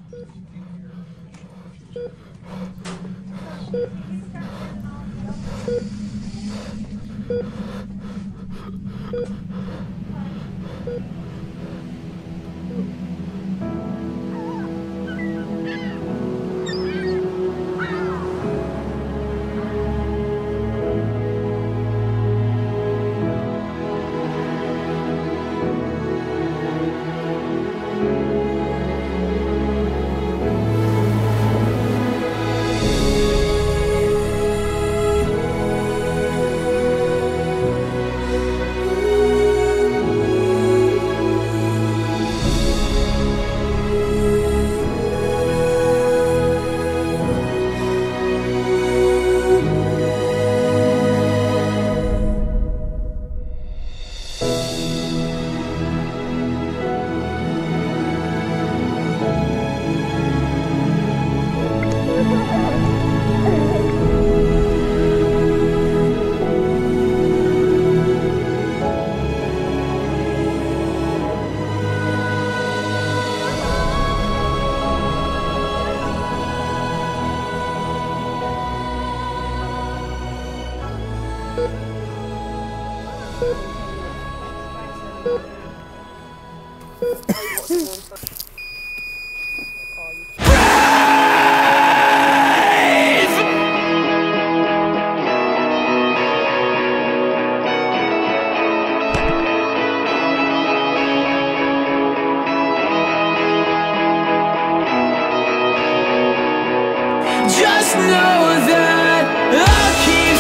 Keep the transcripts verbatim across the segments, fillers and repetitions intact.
Just know that I'll keep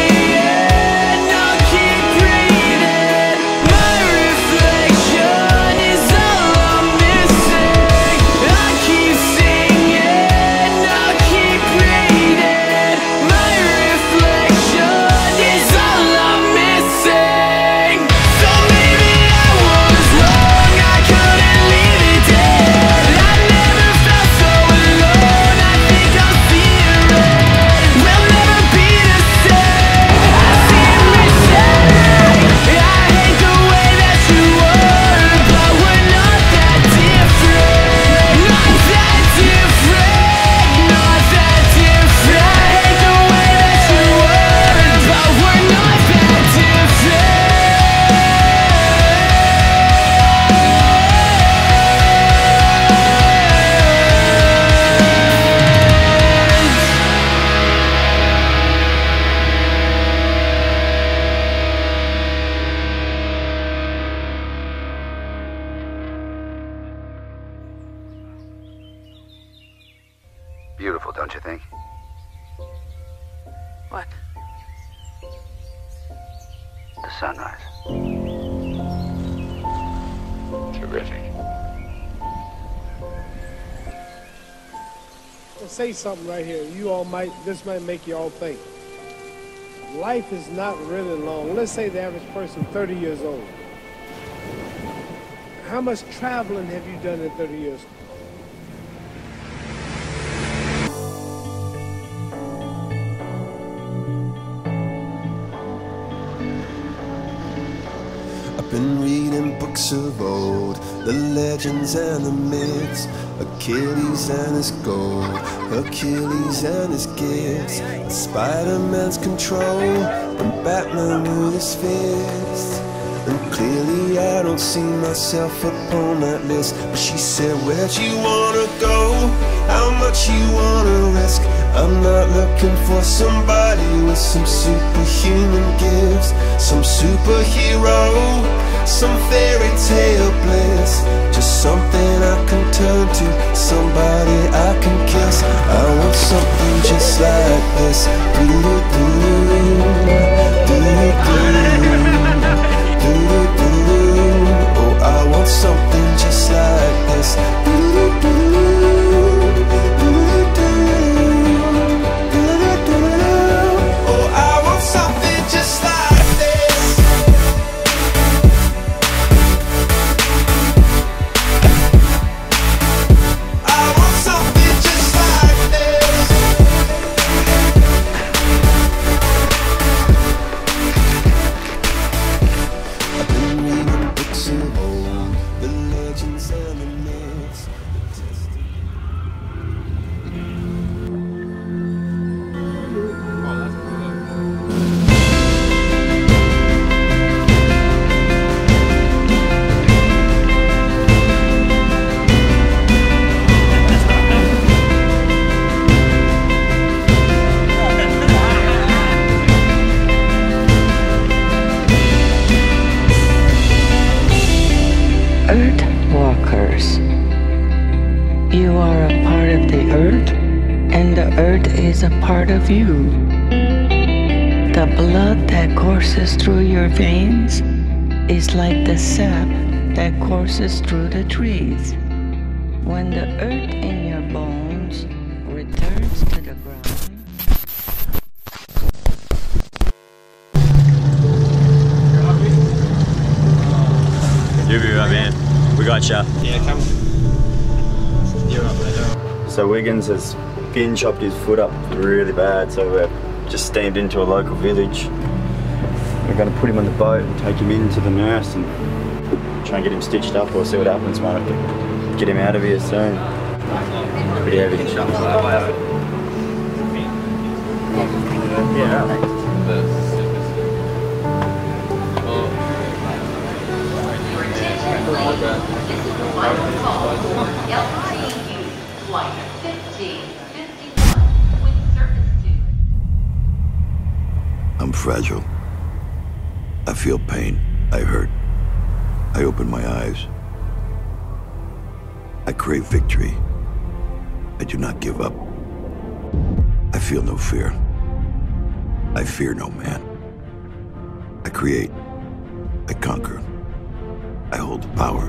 seeing, I'll keep breathing. My reflection is all I'm missing. I'll keep singing, I'll keep breathing. My reflection is all I'm missing. So maybe I was wrong, I couldn't leave it dead. I never felt so alone, I think I'll see it red. We'll never be the same, I see it missing. I hate the way that you were, but we're not that different. Not that different, not that different. I hate the way that you were, but we're not that different. Beautiful, don't you think? What? The sunrise. Terrific. I'll say something right here. You all might, this might make you all think. Life is not really long. Let's say the average person thirty years old. How much traveling have you done in thirty years? I've been reading books of old, the legends and the myths, Achilles and his gold, Achilles and his gifts, Spider-Man's control, and Batman with his fists. And clearly I don't see myself upon that list. But she said, where'd you wanna go? How much you wanna risk? I'm not looking for somebody with some superhuman gifts, some superhero, some fairy tale bliss. Just something I can turn to, somebody I can kiss. I want something just like this. Do-do-do, do-do-do. Oh, I want something just like this. Oh, I want something just like this. I want something just like this. You are a part of the earth, and the earth is a part of you. The blood that courses through your veins is like the sap that courses through the trees. When the earth in your bones returns to the ground, You'll be right, man. We got ya. Yeah, come. You're up there. So Wiggins has pin chopped his foot up really bad, so we're just steamed into a local village. We're going to put him on the boat and take him in to the nurse and try and get him stitched up or see what happens, mate. Get him out of here soon. Pretty heavy. Yeah. I'm fragile. I feel pain. I hurt. I open my eyes. I crave victory. I do not give up. I feel no fear. I fear no man. I create. I conquer. I hold the power.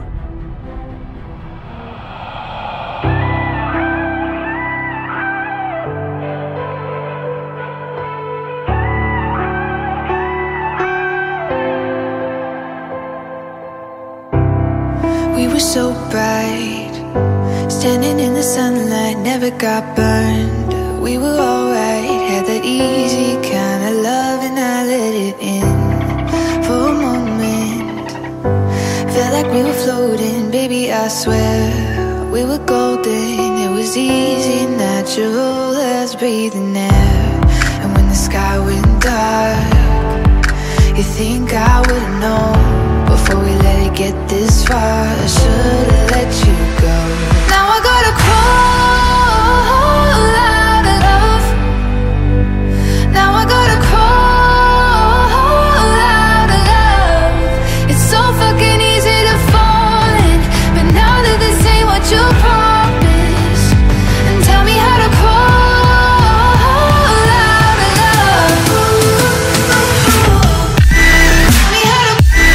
We were so bright, standing in the sunlight, never got burned. We were alright, had that easy kind of love, and I let it in for a moment. Felt like we were floating, baby, I swear we were golden. It was easy, natural as breathing air. And when the sky went dark, you think I would've known before we let it get this far. I should've let you go. Now I gotta crawl out of love. Now I gotta crawl out of love. It's so fucking easy to fall in, but now that this ain't what you promised, and tell me how to crawl out of love. Tell me how to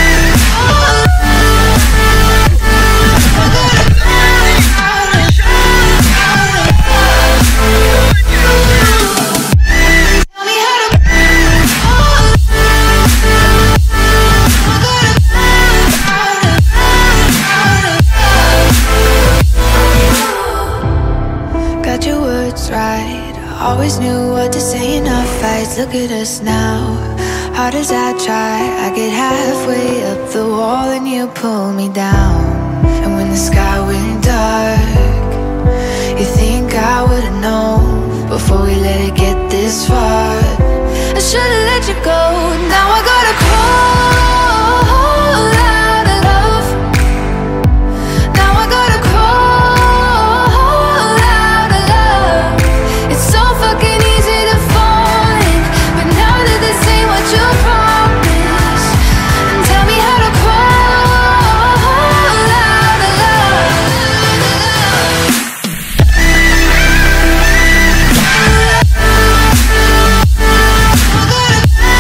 got your words right. Always knew what to say in our fights. Look at us now. Hard as I try, I get halfway up the wall and you pull me down. And when the sky went dark, you think I would've known before we let it get this far. I should've let you go. Now I gotta crawl out of love. Now I gotta crawl out of love. It's so fucking easy to fall in, but now that this ain't what you promised, and tell me how to crawl out of love. I gotta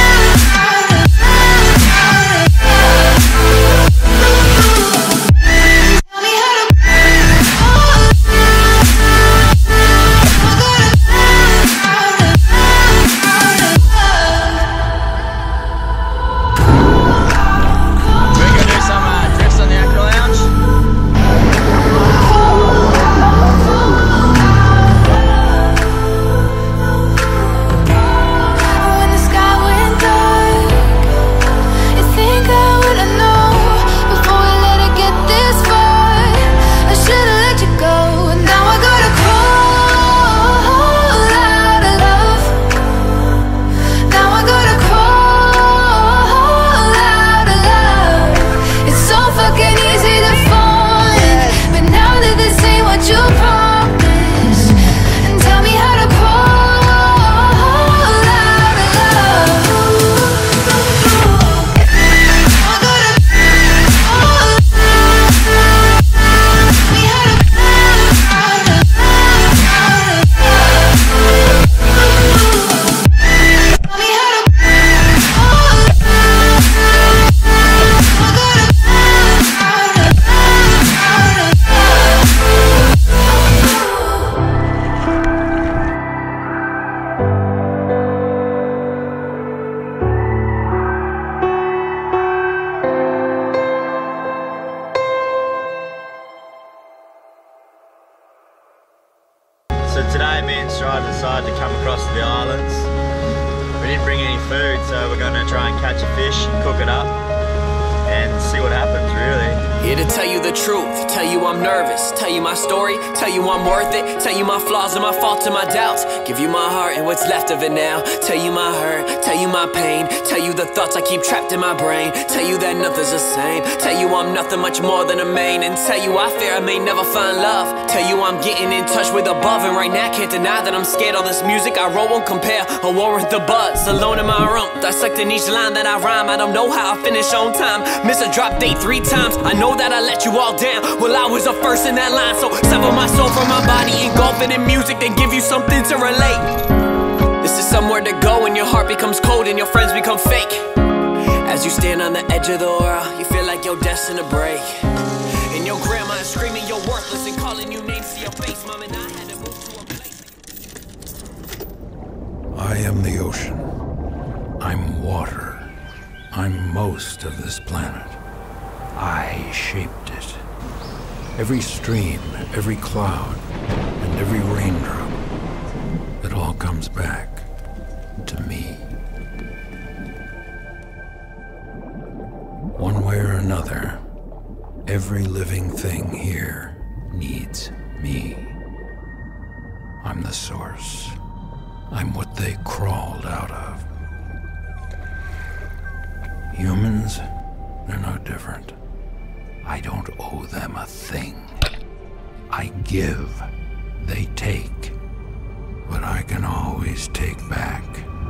So today me and Strider decided to come across to the islands. We didn't bring any food, so we're going to try and catch a fish, cook it up, and see what happens, really. Here to tell you the truth, tell you I'm nervous, tell you my story, tell you I'm worth it, tell you my flaws and my faults and my doubts, give you my heart and what's left of it now, tell you my hurt, tell you my pain, tell you the thoughts I keep trapped in my brain, tell you that nothing's the same, tell you I'm nothing much more than a main, and tell you I fear I may never find love, tell you I'm getting in touch with above, and right now can't deny that I'm scared all this music I wrote won't compare or warrant the buzz, alone in my room, dissecting each line that I rhyme, I don't know how I finish on time, miss a drop date three times, I know that I let you all down, well I was the first in that line, so sever my soul from my body, engulf it in music, then give you something to relate. This is somewhere to go when your heart becomes cold and your friends become fake. As you stand on the edge of the world, you feel like you're destined to break, and your grandma is screaming you're worthless and calling you names to your face, mom, and I had to move to a place. I am the ocean. I'm water. I'm most of this planet. I shaped it. Every stream, every cloud, and every raindrop, it all comes back to me. One way or another, every living thing here needs me. I'm the source. I'm what they crawled out of. Humans, they're no different. I don't owe them a thing. I give, they take, but I can always take back.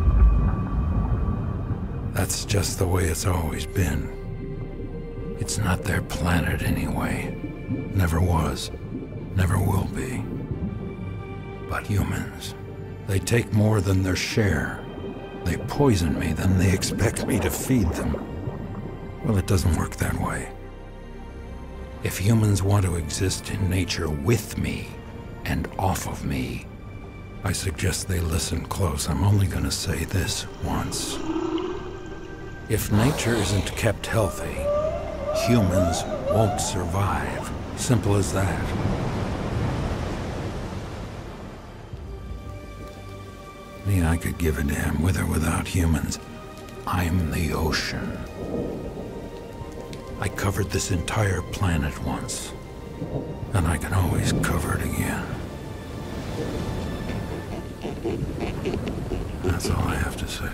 That's just the way it's always been. It's not their planet anyway. Never was, never will be. But humans, they take more than their share. They poison me, then they expect me to feed them. Well, it doesn't work that way. If humans want to exist in nature with me and off of me, I suggest they listen close. I'm only going to say this once. If nature isn't kept healthy, humans won't survive. Simple as that. I mean, I could give a damn with or without humans. I'm the ocean. I covered this entire planet once, and I can always cover it again. That's all I have to say.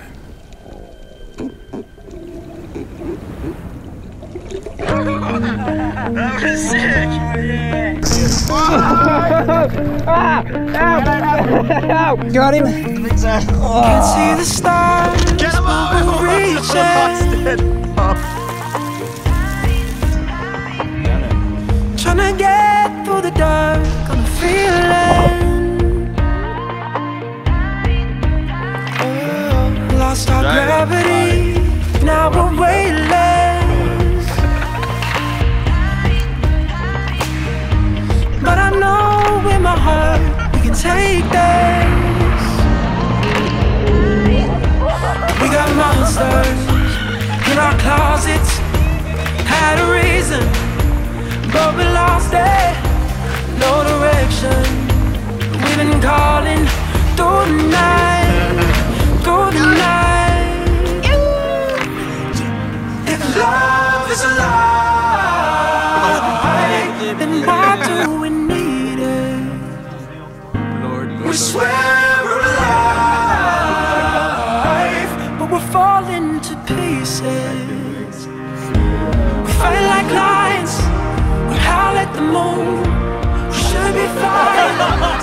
That was sick! Got him! Can't see the stars. Get him up! Reaching. Tryna get through the dark on a feeling. Oh, lost our gravity, now we're weightless. But I know in my heart we can take this. We got monsters in our closets, had a reason, but we lost it, no direction. We've been calling through the night, through the night. If love is alive, then why do we need it? We swear we're alive, but we're falling to pieces. We fight like lions, we howl at the moon. We should be fine.